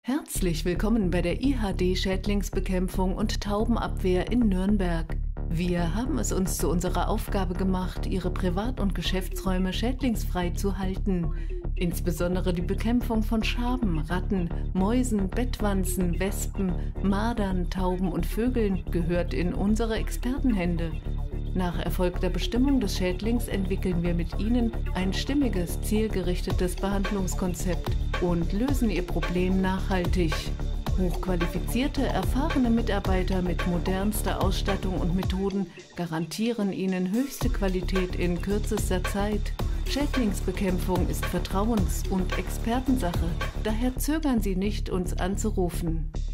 Herzlich willkommen bei der IHD-Schädlingsbekämpfung und Taubenabwehr in Nürnberg. Wir haben es uns zu unserer Aufgabe gemacht, Ihre Privat- und Geschäftsräume schädlingsfrei zu halten. Insbesondere die Bekämpfung von Schaben, Ratten, Mäusen, Bettwanzen, Wespen, Mardern, Tauben und Vögeln gehört in unsere Expertenhände. Nach erfolgter Bestimmung des Schädlings entwickeln wir mit Ihnen ein stimmiges, zielgerichtetes Behandlungskonzept und lösen Ihr Problem nachhaltig. Hochqualifizierte, erfahrene Mitarbeiter mit modernster Ausstattung und Methoden garantieren Ihnen höchste Qualität in kürzester Zeit. Schädlingsbekämpfung ist Vertrauens- und Expertensache, daher zögern Sie nicht, uns anzurufen.